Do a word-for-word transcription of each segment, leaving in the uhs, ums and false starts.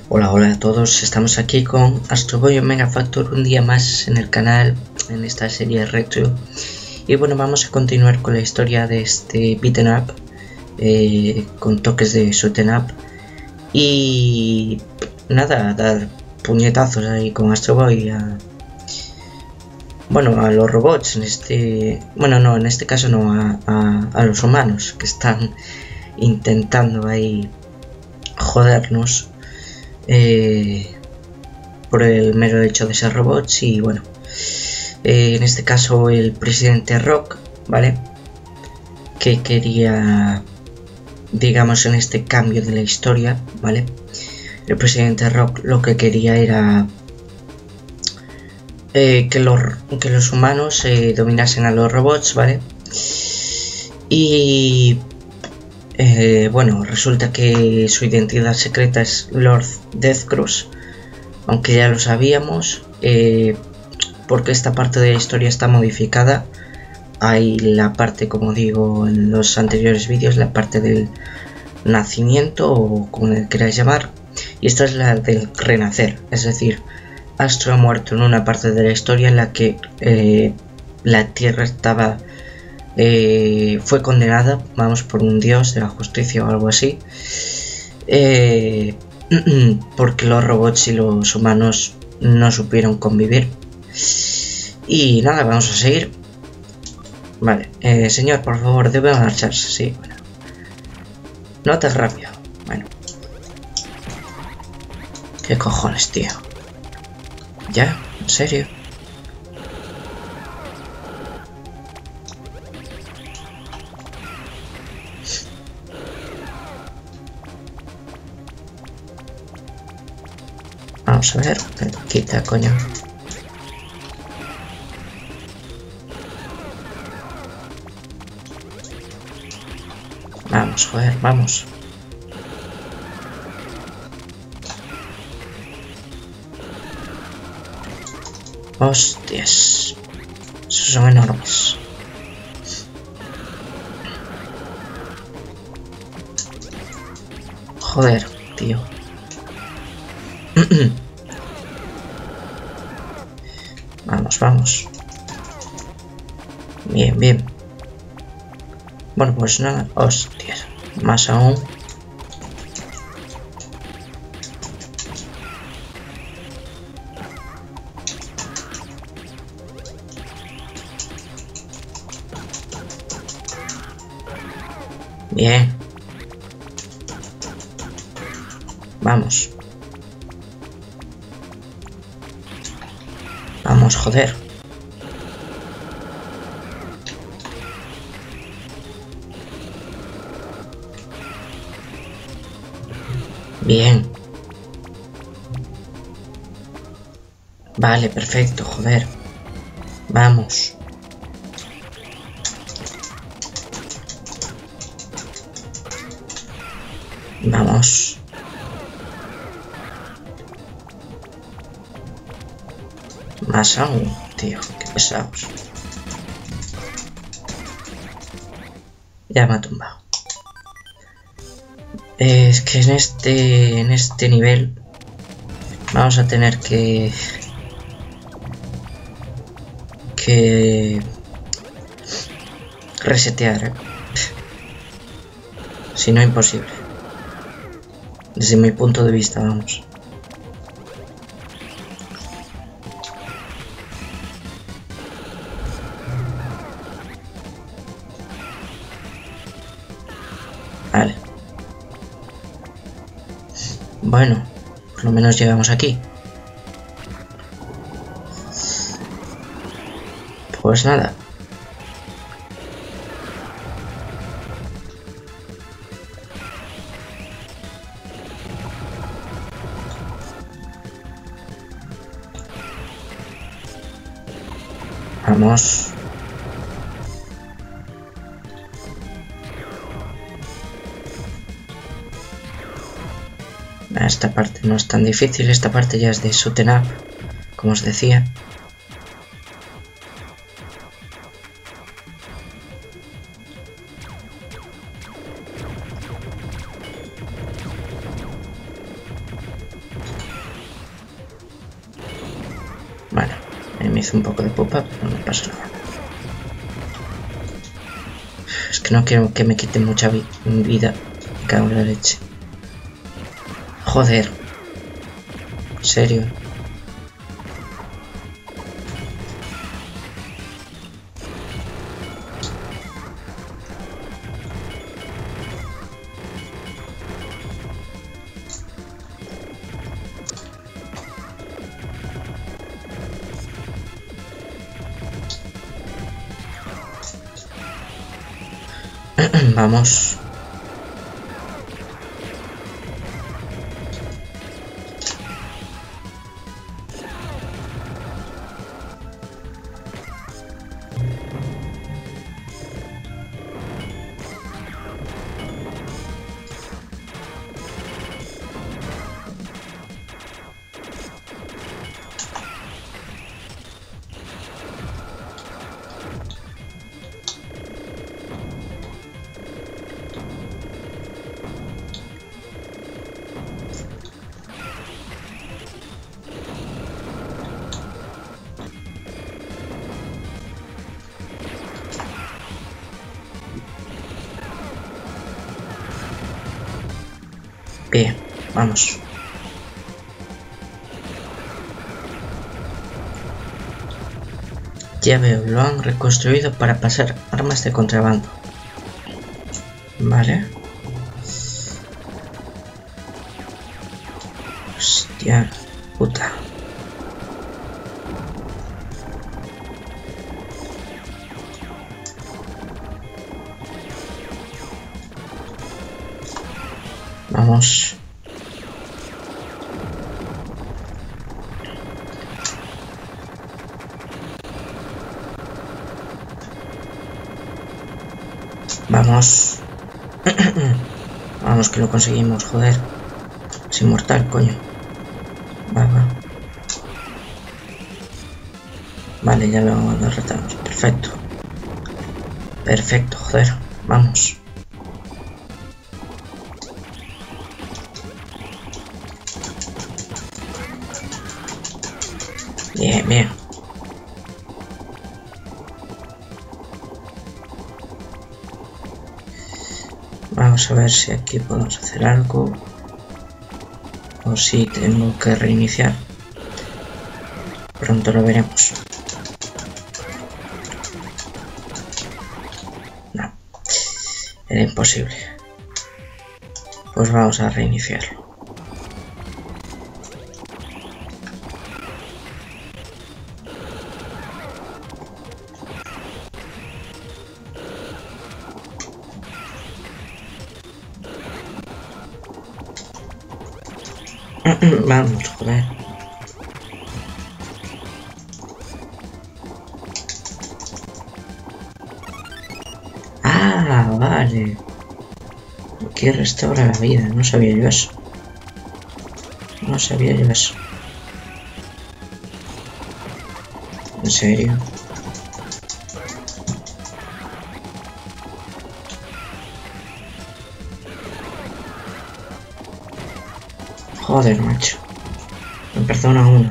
Hola, hola a todos, estamos aquí con Astro Boy Omega Factor un día más en el canal, en esta serie retro. Y bueno, vamos a continuar con la historia de este beaten up, eh, con toques de shoot'em up. Y nada, dar puñetazos ahí con Astro Boy a... Bueno, a los robots, en este... Bueno, no, en este caso no, a, a, a los humanos que están intentando ahí jodernos. Eh, por el mero hecho de ser robots. Y bueno, eh, en este caso el presidente Rock, ¿vale? Que quería, digamos, en este cambio de la historia, ¿vale? El presidente Rock lo que quería era eh, que, los, que los humanos eh, dominasen a los robots, ¿vale? Y eh, bueno, resulta que su identidad secreta es Lord Deathcross, aunque ya lo sabíamos, eh, porque esta parte de la historia está modificada. Hay la parte, como digo en los anteriores vídeos, la parte del nacimiento, o como le queráis llamar, y esta es la del renacer, es decir, Astro ha muerto en una parte de la historia en la que eh, la Tierra estaba eh, fue condenada, vamos, por un dios de la justicia o algo así, eh, porque los robots y los humanos no supieron convivir. Y nada, vamos a seguir. Vale, eh, señor, por favor, debe marcharse, sí, bueno. No te rápido, bueno. ¿Qué cojones, tío? ¿Ya? ¿En serio? Vamos a ver, quita, coño. Vamos, joder, vamos. Hostias. Esos son enormes. Joder, tío. Vamos, vamos. Bien, bien. Bueno, pues nada. Hostias. Más aún. Bien. Vamos. Vamos, joder. Bien. Vale, perfecto, joder. Vamos. Vamos. Más aún, tío, qué pesados. Ya me ha tumbado. Eh, es que en este, en este nivel vamos a tener que... que... resetear, ¿eh? Si no, imposible. Desde mi punto de vista, vamos. Vale. Bueno, por lo menos llegamos aquí. Pues nada. Vamos. Esta parte no es tan difícil, esta parte ya es de shoot'em up, como os decía. Me hizo un poco de pupa, pero no pasa nada. Es que no quiero que me quiten mucha vi vida. Me cago en la leche. Joder. ¿En serio? Vamos. Bien, vamos. Ya veo, lo han reconstruido para pasar armas de contrabando. Vale. Hostia puta. Vamos. Vamos. Vamos que lo conseguimos, joder. Es inmortal, coño. Va, va. Vale, ya lo derrotamos. Perfecto. Perfecto, joder. Vamos. Bien, bien. Vamos a ver si aquí podemos hacer algo. O si tengo que reiniciar. Pronto lo veremos. No. Era imposible. Pues vamos a reiniciarlo. Vamos, joder. Ah, vale. Aquí restaura la vida. No sabía yo eso. No sabía yo eso. ¿En serio? Joder, macho. Me perdona uno.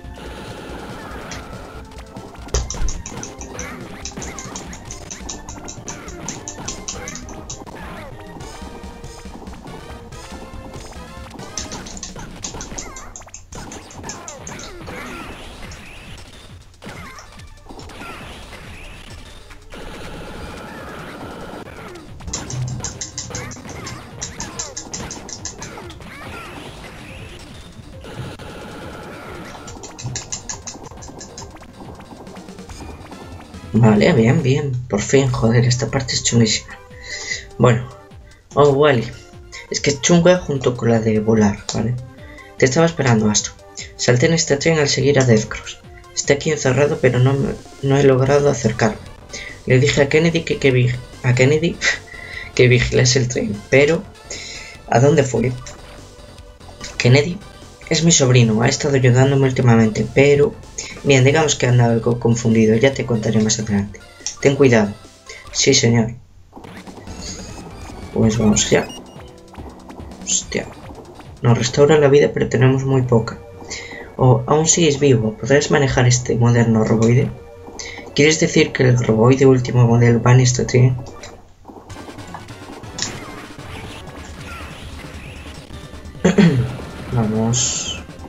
Vale, bien, bien. Por fin, joder, esta parte es chunguísima. Bueno. Oh, Wally. Es que es chunga junto con la de volar, ¿vale? Te estaba esperando, Astro. Salté en este tren al seguir a Deathcross. Está aquí encerrado, pero no, me, no he logrado acercarme. Le dije a Kennedy que, que, vi, a Kennedy que vigilase el tren, pero... ¿a dónde fue? Kennedy es mi sobrino, ha estado ayudándome últimamente, pero... Bien, digamos que anda algo confundido, ya te contaré más adelante. Ten cuidado. Sí, señor. Pues vamos allá. Hostia. Nos restaura la vida, pero tenemos muy poca. Oh, aún sigues vivo. ¿Podrás manejar este moderno roboide? ¿Quieres decir que el roboide último modelo va en este tren? Vamos.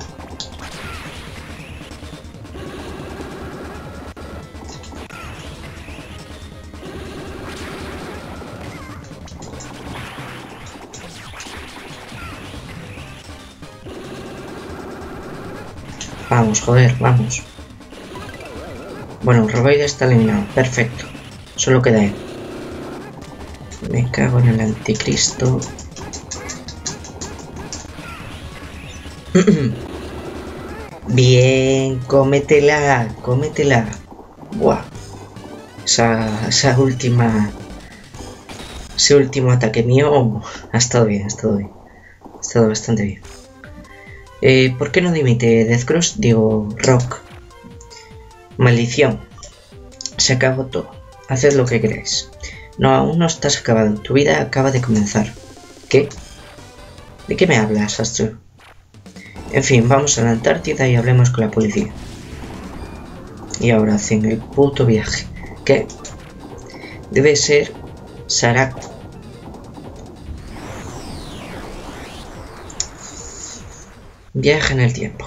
Vamos, joder, vamos. Bueno, el roboide está eliminado. Perfecto. Solo queda él. Me cago en el anticristo. Bien, cómetela, cómetela. Buah. Esa, esa última... Ese último ataque mío ha estado bien, ha estado bien. Ha estado bastante bien. Eh, ¿Por qué no dimite Deathcross? Digo, Rock. Maldición. Se acabó todo. Haced lo que queráis. No, aún no estás acabado. Tu vida acaba de comenzar. ¿Qué? ¿De qué me hablas, Astro? En fin, vamos a la Antártida y hablemos con la policía. Y ahora hacen el puto viaje. ¿Qué? Debe ser Saraco. Viaja en el tiempo.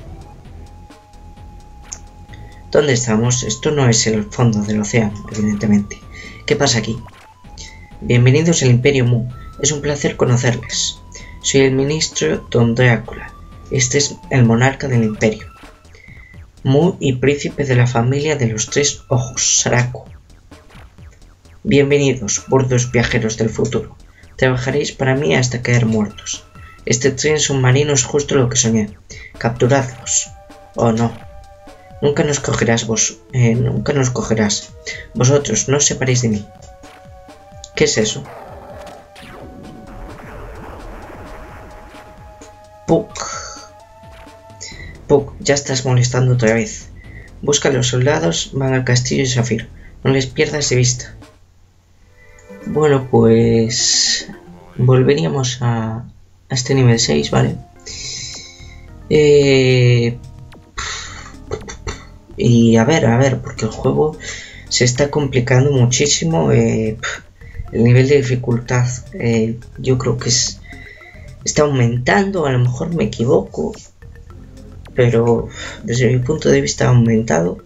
¿Dónde estamos? Esto no es el fondo del océano, evidentemente. ¿Qué pasa aquí? Bienvenidos al Imperio Mu. Es un placer conocerles. Soy el ministro Don Drácula. Este es el monarca del Imperio Mu y príncipe de la familia de los tres ojos, Saraco. Bienvenidos, burdos viajeros del futuro. Trabajaréis para mí hasta caer muertos. Este tren submarino es justo lo que soñé. Capturadlos. Oh no. Nunca nos cogerás vos. Eh, nunca nos cogerás. Vosotros no os separéis de mí. ¿Qué es eso? Puck. Puck, ya estás molestando otra vez. Busca a los soldados, van al castillo de Zafiro. No les pierdas de vista. Bueno, pues... volveríamos a... a este nivel seis, ¿vale? Eh... Y a ver, a ver, porque el juego se está complicando muchísimo. Eh... El nivel de dificultad eh, yo creo que es... está aumentando, a lo mejor me equivoco, pero desde mi punto de vista ha aumentado.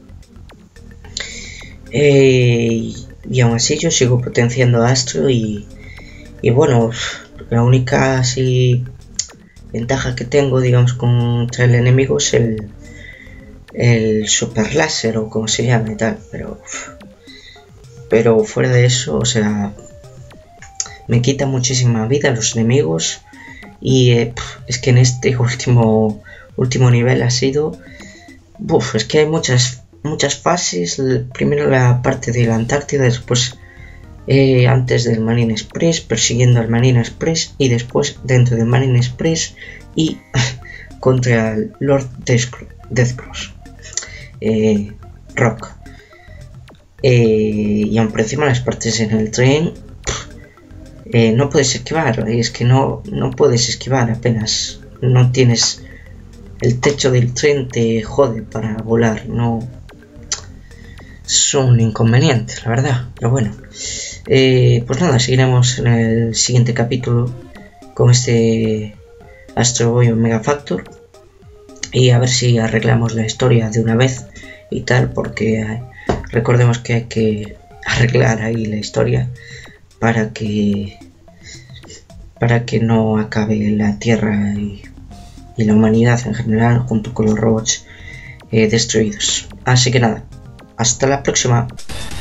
Eh, y aún así yo sigo potenciando a Astro y, y bueno, la única así ventaja que tengo, digamos, contra el enemigo es el, el super láser o como se llame y tal, pero, pero fuera de eso, o sea, me quita muchísima vida los enemigos. Y eh, es que en este último último nivel ha sido uf, es que hay muchas muchas fases. Primero la parte de la Antártida, después eh, antes del Marine Express, persiguiendo al Marine Express, y después dentro del Marine Express y contra el Lord Deathcross, eh, Rock, eh, y aún por encima las partes en el tren. Eh, no puedes esquivar, es que no, no puedes esquivar apenas, no tienes el techo del tren, te jode para volar, no es un inconveniente, la verdad, pero bueno, eh, pues nada, seguiremos en el siguiente capítulo con este Astro Boy Omega Factor y a ver si arreglamos la historia de una vez y tal, porque eh, recordemos que hay que arreglar ahí la historia para que para que no acabe la Tierra y, y la humanidad en general junto con los robots eh, destruidos. Así que nada, hasta la próxima.